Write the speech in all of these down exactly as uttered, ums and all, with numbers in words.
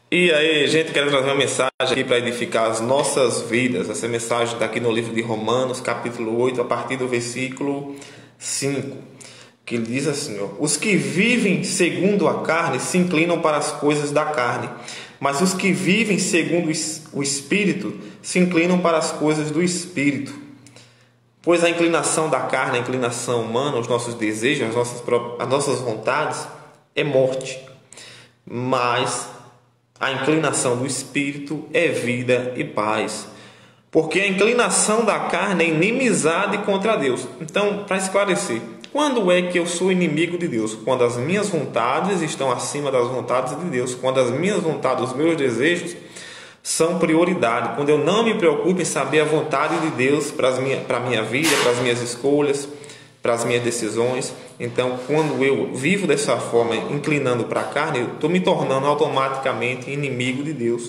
E aí, gente, quero trazer uma mensagem aqui para edificar as nossas vidas. Essa mensagem está aqui no livro de Romanos, capítulo oito, a partir do versículo cinco, que ele diz assim: ó, os que vivem segundo a carne se inclinam para as coisas da carne, mas os que vivem segundo o Espírito se inclinam para as coisas do Espírito. Pois a inclinação da carne, a inclinação humana, os nossos desejos, as nossas, as nossas vontades, é morte, mas a inclinação do Espírito é vida e paz. Porque a inclinação da carne é inimizade contra Deus. Então, para esclarecer, quando é que eu sou inimigo de Deus? Quando as minhas vontades estão acima das vontades de Deus. Quando as minhas vontades, os meus desejos são prioridade. Quando eu não me preocupo em saber a vontade de Deus para a minha, para a minha vida, para as minhas escolhas, para as minhas decisões. Então, quando eu vivo dessa forma, inclinando para a carne, eu estou me tornando automaticamente inimigo de Deus.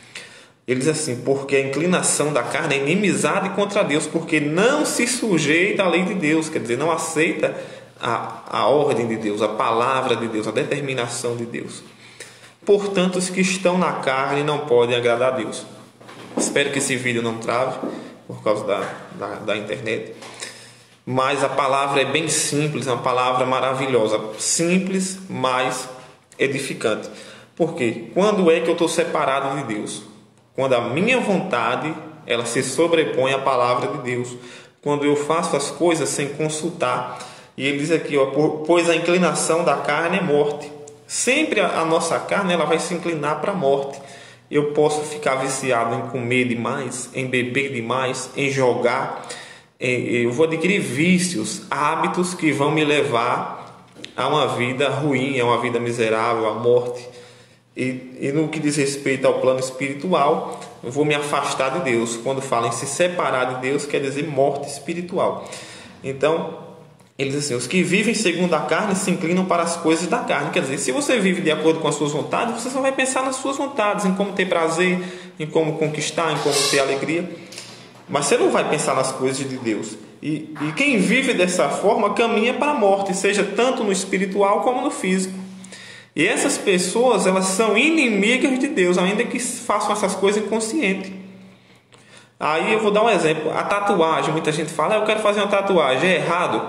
Ele diz assim: porque a inclinação da carne é inimizade contra Deus, porque não se sujeita à lei de Deus, quer dizer, não aceita a, a ordem de Deus, a palavra de Deus, a determinação de Deus. Portanto, os que estão na carne não podem agradar a Deus. Espero que esse vídeo não trave por causa da, da, da internet. Mas a palavra é bem simples, é uma palavra maravilhosa, simples, mas edificante. Por quê? Quando é que eu estou separado de Deus? Quando a minha vontade ela se sobrepõe à palavra de Deus. Quando eu faço as coisas sem consultar. E ele diz aqui, ó, pois a inclinação da carne é morte. Sempre a nossa carne ela vai se inclinar para a morte. Eu posso ficar viciado em comer demais, em beber demais, em jogar. Eu vou adquirir vícios, hábitos que vão me levar a uma vida ruim, a uma vida miserável, à morte. E, e no que diz respeito ao plano espiritual, eu vou me afastar de Deus. Quando fala em se separar de Deus, quer dizer morte espiritual. Então, ele diz assim: os que vivem segundo a carne se inclinam para as coisas da carne. Quer dizer, se você vive de acordo com as suas vontades, você só vai pensar nas suas vontades, em como ter prazer, em como conquistar, em como ter alegria. Mas você não vai pensar nas coisas de Deus. E, e quem vive dessa forma caminha para a morte, seja tanto no espiritual como no físico. E essas pessoas, elas são inimigas de Deus, ainda que façam essas coisas inconscientes. Aí eu vou dar um exemplo. A tatuagem, muita gente fala: eu quero fazer uma tatuagem, é errado.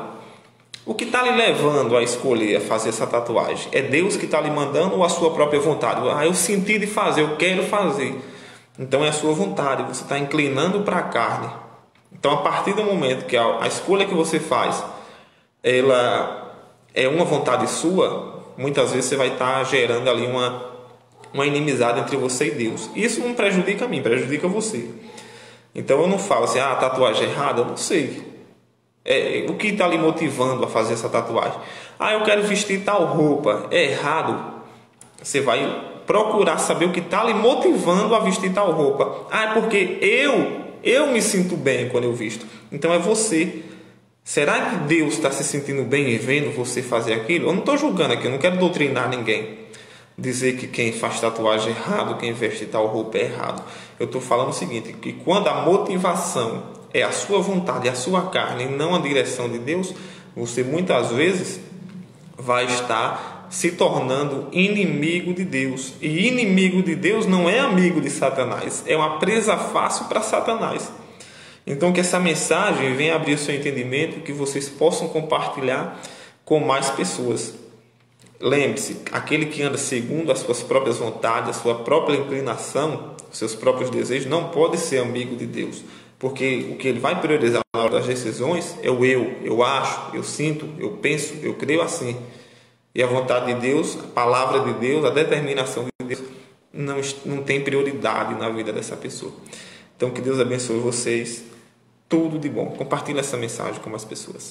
O que está lhe levando a escolher a fazer essa tatuagem? É Deus que está lhe mandando ou a sua própria vontade? Ah, eu senti de fazer, eu quero fazer. Então é a sua vontade, você está inclinando para a carne. Então, a partir do momento que a, a escolha que você faz ela é uma vontade sua, muitas vezes você vai estar gerando ali uma, uma inimizade entre você e Deus. Isso não prejudica a mim, prejudica você. Então eu não falo assim: ah, a tatuagem é errada, eu não sei. É, o que está lhe motivando a fazer essa tatuagem? Ah, eu quero vestir tal roupa, é errado. Você vai procurar saber o que está lhe motivando a vestir tal roupa. Ah, é porque eu, eu me sinto bem quando eu visto. Então é você. Será que Deus está se sentindo bem e vendo você fazer aquilo? Eu não estou julgando aqui, eu não quero doutrinar ninguém. Dizer que quem faz tatuagem é errado, quem veste tal roupa é errado. Eu estou falando o seguinte, que quando a motivação é a sua vontade, a sua carne, e não a direção de Deus, você muitas vezes vai estar se tornando inimigo de Deus. E inimigo de Deus não é amigo de Satanás, é uma presa fácil para Satanás. Então que essa mensagem venha abrir o seu entendimento, que vocês possam compartilhar com mais pessoas. Lembre-se, aquele que anda segundo as suas próprias vontades, a sua própria inclinação, os seus próprios desejos, não pode ser amigo de Deus. Porque o que ele vai priorizar na hora das decisões é o eu. Eu acho, eu sinto, eu penso, eu creio assim. E a vontade de Deus, a palavra de Deus, a determinação de Deus não, não tem prioridade na vida dessa pessoa. Então que Deus abençoe vocês. Tudo de bom. Compartilhe essa mensagem com as pessoas.